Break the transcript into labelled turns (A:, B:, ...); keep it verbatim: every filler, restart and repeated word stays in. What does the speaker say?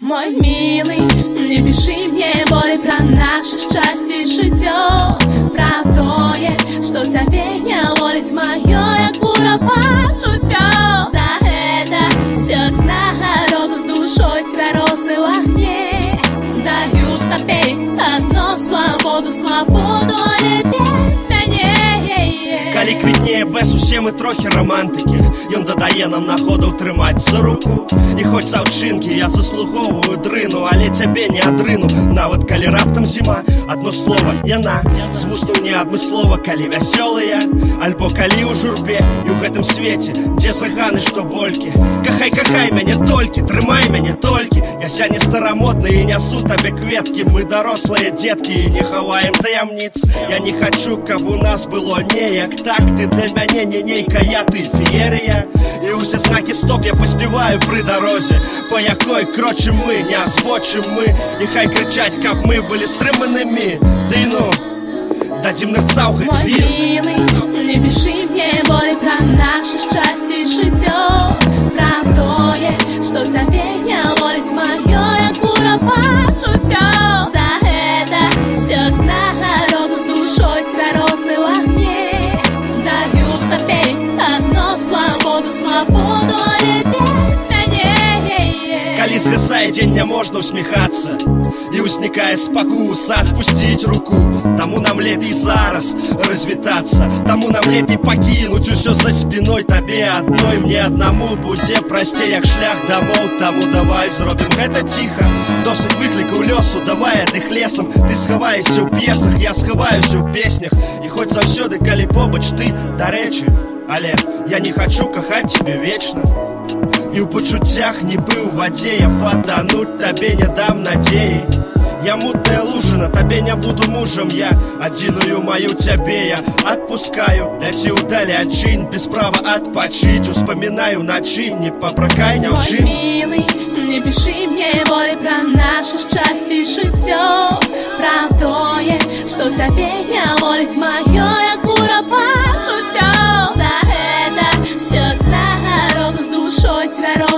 A: Мой милый, не пиши мне болі про наше щастя життя, про тое, що тебе не волить моє, як бура почуття. За это все к народу с душой тебя розлила мне. Даю тебе одну свободу, свободу, але без мяне.
B: Калі квітнее без, усе мы трохи романтики. Ён дадае нам находу трымаць за руку. І хоць за ўчынкі я заслугоўваю дрыну, але цябе не адрыну. Нават калі раптам зіма, одно слово яна з вуснуў неадмыслова, калі вясёлыя, альбо калі ў журбе. І ў гэтым свеце, дзе заганы, што болькі. Кахай, кахай мяне толькі, трымай мяне толькі. Я сяне старамодны і нясу табе кветкі. Мы дарослыя дзеткі і не хаваем таямніц. Я не хачу, каб у нас было неяк так. Ты для мяне не нейкая, ты феерія. І усе знакі стоп я паспяваю пры дарозе, па якой крочым мы, не збочым мы. І хай крычаць, каб мы былі стрыманымі. Ды ну, дадзім нырца ў гэты вір.
A: Мой милый, не пиши мне болі про наше щастя життя, про тое, що тебе не волить моє, як бура почуття. За это все к народу с душой тебя розлила мне. Даю тебе одну свободу, свободу, але без мяне.
B: Калі згасае дзень, не можна усміхацца, і ўзнікае спакуса адпусціць руку. Таму нам лепей зараз развітацца, таму нам лепей пакінуць усё за спіной. Табе адной, мне аднаму будзе прасцей, як шлях дамоў. Таму давай зробім гэта ціха. Досыць выклікаў лёсу, давай адых лесам. Ты схаваешся ў п'есах, я схаваюся ў песнях. І хоць заўсёды, калі побач ты, дарэчы, але я не хачу кахаць цябе вечна. І ў пачуццях нібы ў вадзе я патануць табе не дам надзеі. Я мутная лужина, табе не буду мужам я. Адзіную маю цябе я адпускаю. Ляці ўдалі адчынь, без права адпачыць. Успамінаю начынь, не папракай няўчынь.
A: Мой милый, не пиши мне болі про наше щастя життя, про тое, що тебе не волить моє, як бура почуття. За это все к народу с душой тебя